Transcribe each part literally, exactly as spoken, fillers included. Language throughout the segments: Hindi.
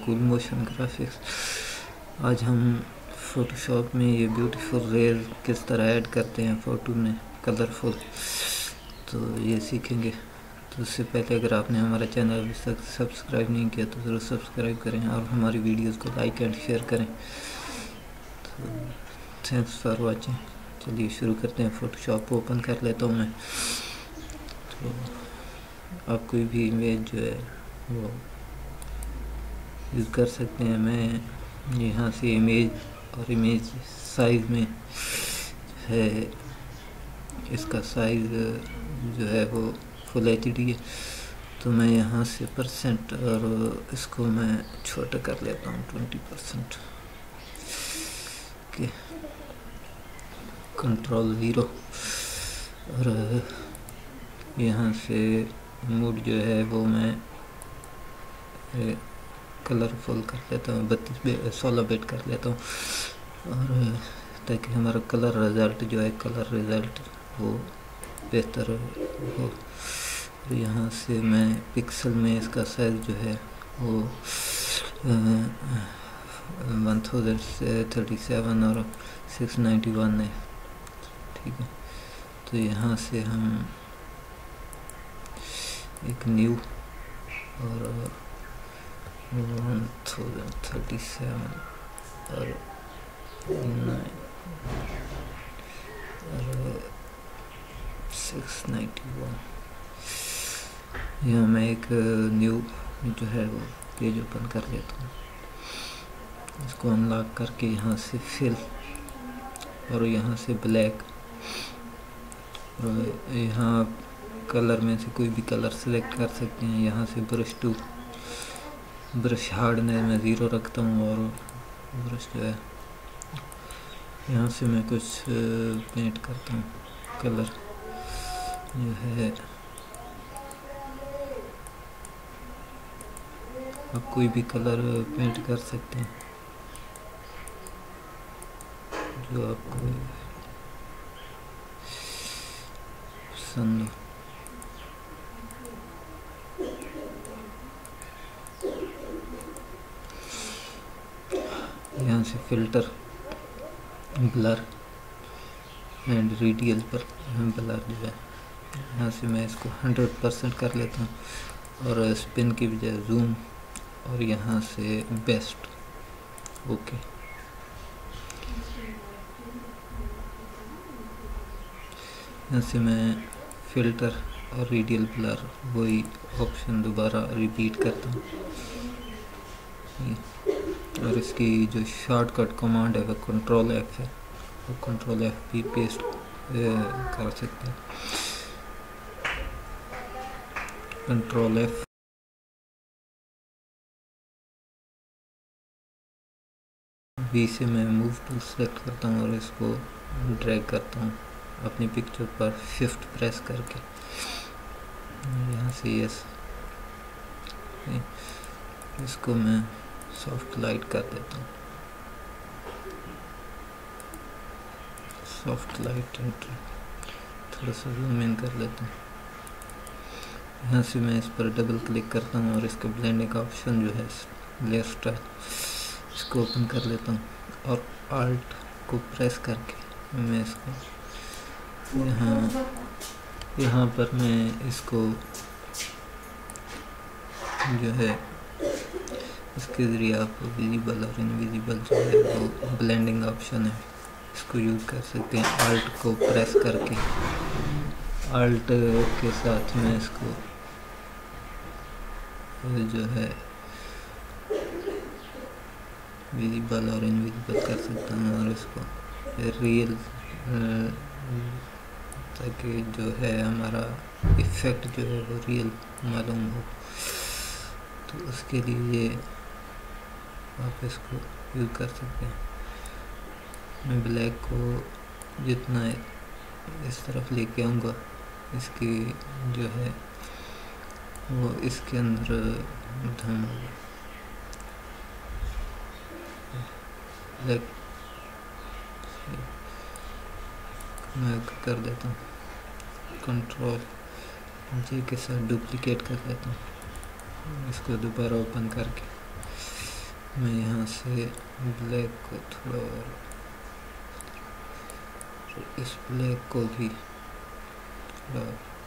Cool motion graphics. आज हम फोटोशॉप में ये ब्यूटीफुल रेयर किस तरह ऐड करते हैं फ़ोटो में कलरफुल, तो ये सीखेंगे। तो उससे पहले अगर आपने हमारा चैनल अभी तक सब्सक्राइब नहीं किया तो ज़रूर सब्सक्राइब करें और हमारी वीडियोस को लाइक एंड शेयर करें। तो थैंक्स फॉर वाचिंग। चलिए शुरू करते हैं। फ़ोटोशॉप ओपन कर लेता हूँ मैं। तो आप कोई भी इमेज जो है वो यूज़ कर सकते हैं। मैं यहाँ से इमेज और इमेज साइज़ में है, इसका साइज़ जो है वो फुल एच डी है, तो मैं यहाँ से परसेंट और इसको मैं छोटा कर लेता हूँ ट्वेंटी परसेंट के। कंट्रोल ज़ीरो और यहाँ से मूड जो है वो मैं कलरफुल कर लेता हूँ, बत्तीस बे सोलह बेट कर लेता हूँ, और ताकि हमारा कलर रिज़ल्ट जो है कलर रिज़ल्ट वो बेहतर हो। और यहाँ से मैं पिक्सल में इसका साइज़ जो है वो वन थाउजेंड थर्टी सेवन और सिक्स नाइन्टी वन है, ठीक है। तो यहाँ से हम एक न्यू और वन थाउजेंड थर्टी सेवन और नाइन और सिक्स नाइन्टी वन, यहाँ मैं एक न्यू जो है वो पेज ओपन कर लेता हूँ। इसको अनलॉक करके यहाँ से फिल और यहाँ से ब्लैक, और यहाँ कलर में से कोई भी कलर सेलेक्ट कर सकते हैं। यहाँ से ब्रश टू ब्रश हार्डनेस में ज़ीरो रखता हूँ और ब्रश जो है यहाँ से मैं कुछ पेंट करता हूँ। कलर जो है आप कोई भी कलर पेंट कर सकते हैं जो आपको पसंद हो। यहाँ से फिल्टर ब्लर एंड रेडियल पर ब्लर जो है यहाँ से मैं इसको हंड्रेड परसेंट कर लेता हूँ और स्पिन की बजाय जूम, और यहाँ से बेस्ट ओके। यहाँ से मैं फिल्टर और रेडियल ब्लर वही ऑप्शन दोबारा रिपीट करता हूँ, और इसकी जो शॉर्टकट कमांड है वो कंट्रोल एफ है, वो कंट्रोल एफ भी पेस्ट कर सकते हैं। कंट्रोल एफ वी से मैं मूव टू सेलेक्ट करता हूँ और इसको ड्रैग करता हूँ अपनी पिक्चर पर शिफ्ट प्रेस करके। यहाँ से यस, इसको मैं सॉफ्ट लाइट कर देता हूँ, सॉफ्ट लाइट एंटर, थोड़ा सा जूम इन कर लेता हूँ। यहाँ से मैं इस पर डबल क्लिक करता हूँ और इसका ब्लेंडिंग का ऑप्शन जो है लेफ्ट है, इसको ओपन कर लेता हूँ और आल्ट को प्रेस करके मैं इसको यहाँ यहाँ पर मैं इसको जो है इसके ज़रिए आप विजिबल और इनविजिबल जो है वो ब्लेंडिंग ऑप्शन है, इसको यूज़ कर सकते हैं। आल्ट को प्रेस करके आल्ट के साथ में इसको जो है विजिबल और इनविजिबल कर सकता हूँ, और इसको रियल ताकि जो है हमारा इफ़ेक्ट जो है वो रियल मालूम हो। तो उसके लिए आप इसको यूज़ कर सकते हैं। मैं ब्लैक को जितना इस तरफ लेके आऊँगा, इसकी जो है वो इसके अंदर धम ब्लैक मैं कर देता हूँ, कंट्रोल जी के साथ डुप्लीकेट कर लेता हूँ, इसको दोबारा ओपन करके मैं यहाँ से ब्लैक को थोड़ा और, इस ब्लैक को भी थोड़ा,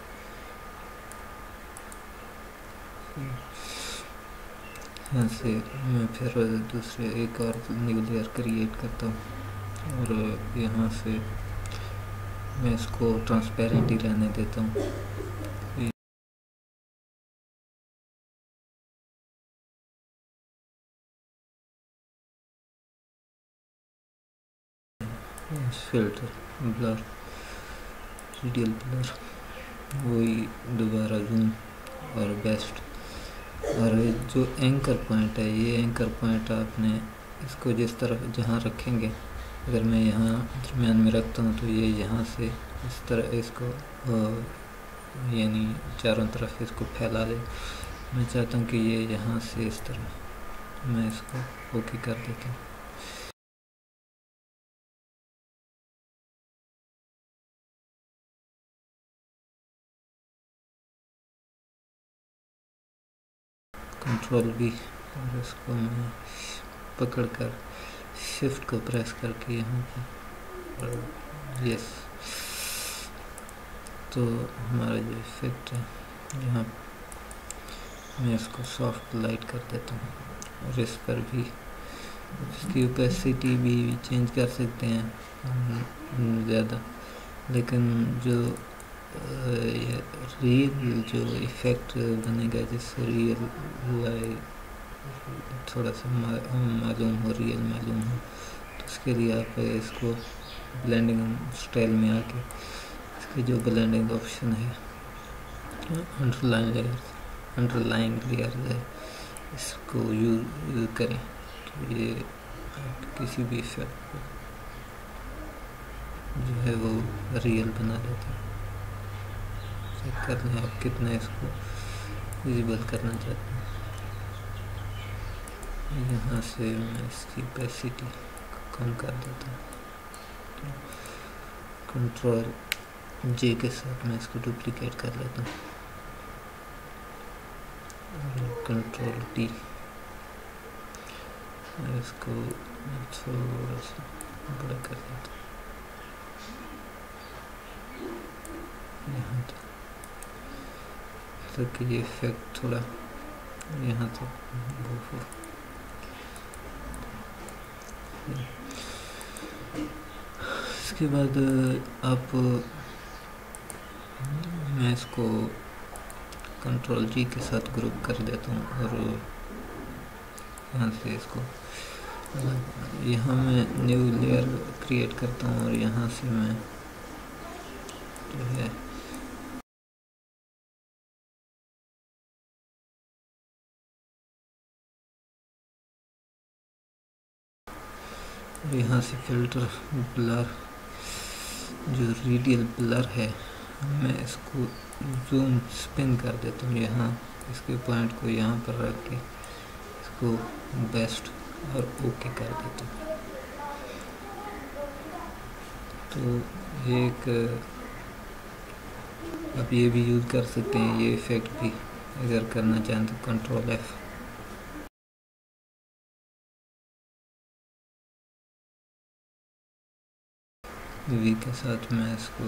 यहाँ से मैं फिर दूसरे एक और न्यू लेयर क्रिएट करता हूँ और यहाँ से मैं इसको ट्रांसपेरेंट ही रहने देता हूँ। फिल्टर ब्लर, रेडियल ब्लर, वही दोबारा जूम और बेस्ट। और जो एंकर पॉइंट है, ये एंकर पॉइंट आपने इसको जिस तरफ जहाँ रखेंगे, अगर मैं यहाँ दरम्यान में रखता हूँ तो ये यहाँ से इस तरह इसको यानी चारों तरफ इसको फैला दे। मैं चाहता हूँ कि ये यहाँ से इस तरह, मैं इसको ओके कर देता हूँ। कंट्रोल भी, और इसको मैं पकड़ कर शिफ्ट को प्रेस करके यहाँ पर यस, तो हमारा जो इफेक्ट है यहाँ मैं इसको सॉफ्ट लाइट कर देता हूँ। और इस पर भी इसकी ओपेसिटी भी चेंज कर सकते हैं ज़्यादा, लेकिन जो रियल जो इफ़ेक्ट बनेगा, जिससे रियल लाइट थोड़ा सा मालूम हो, रियल मालूम हो, तो उसके लिए आप इसको ब्लेंडिंग स्टाइल में आके इसके जो ब्लेंडिंग ऑप्शन है, अंडरलाइन लेयर, अंडरलाइन लेयर है, इसको यूज यूज करें तो ये किसी भी इफेक्ट को जो है वो रियल बना देता है। चेक कर लें आप कितना इसको विजिबल करना चाहते हैं। यहाँ से मैं इसकी ओपेसिटी कम कर देता हूँ, तो कंट्रोल जे के साथ मैं इसको डुप्लीकेट कर लेता हूँ और कंट्रोल टी, इसको थोड़ा सा बड़ा कर देता हूँ यहाँ तक, ताकि ये इफेक्ट थोड़ा यहाँ तक हो। इसके बाद आप मैं इसको कंट्रोल जी के साथ ग्रुप कर देता हूँ और यहाँ से इसको यहाँ मैं न्यू लेयर क्रिएट करता हूँ और यहाँ से मैं जो है यहाँ से फिल्टर ब्लर, जो रेडियल ब्लर है, मैं इसको जूम स्पिन कर देता हूँ। यहाँ इसके पॉइंट को यहाँ पर रख के इसको बेस्ट और ओके कर देता हूँ। तो एक आप ये भी यूज़ कर सकते हैं, ये इफेक्ट भी अगर करना चाहें तो कंट्रोल एफ, वी के साथ मैं इसको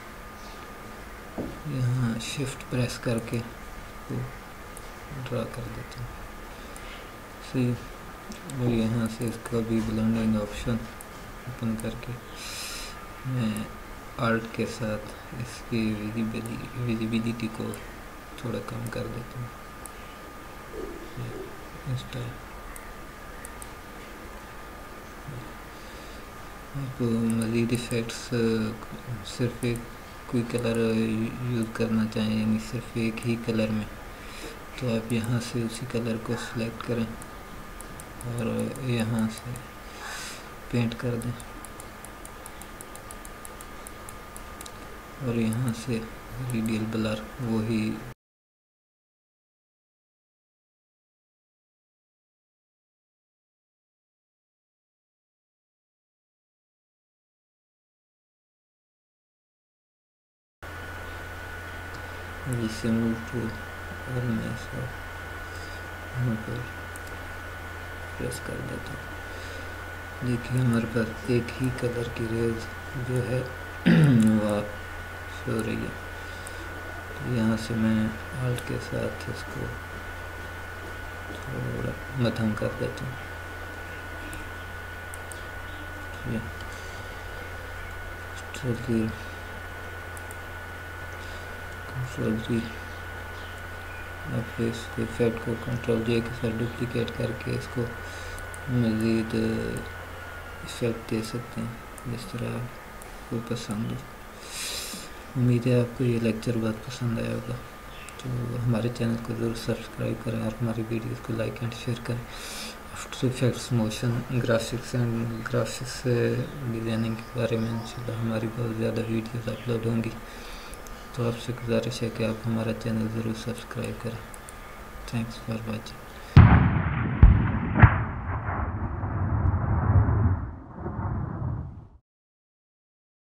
यहाँ शिफ्ट प्रेस करके इसको ड्रा कर देता हूँ। सही, और यहाँ से इसका भी ब्लेंडिंग ऑप्शन ओपन करके मैं आर्ट के साथ इसकी विजिबिलिटी विजिबिलिटी को थोड़ा कम कर देता हूँ इस टाइप। आप मज़ीद इफ़ेक्ट्स सिर्फ एक कोई कलर यूज़ करना चाहें, यानी सिर्फ एक ही कलर में, तो आप यहाँ से उसी कलर को सिलेक्ट करें और यहाँ से पेंट कर दें और यहाँ से रेडियल ब्लर वही जिससे मूव टू, और मैं सब यहाँ पर प्रेस कर देता हूँ। देखिए हमारे पास एक ही कलर की रेज जो है वो हो रही है। तो यहाँ से मैं आल्ट के साथ इसको थोड़ा मध्यम कर देता हूँ। चलिए कंट्रोल जी, अब इस इफेक्ट को कंट्रोल जे के साथ डुप्लीकेट करके इसको मज़ीद इफेक्ट दे सकते हैं जिस तरह आपको पसंद हो। उम्मीद है आपको ये लेक्चर बहुत पसंद आया होगा। तो हमारे चैनल को ज़रूर सब्सक्राइब करें और हमारी वीडियोस को लाइक एंड शेयर करें। After effects, motion graphics and graphics designing के बारे में इंशाल्लाह हमारी बहुत ज़्यादा वीडियोस अपलोड होंगी। तो आपसे गुजारिश है कि आप हमारा चैनल ज़रूर सब्सक्राइब करें। Thanks for watching.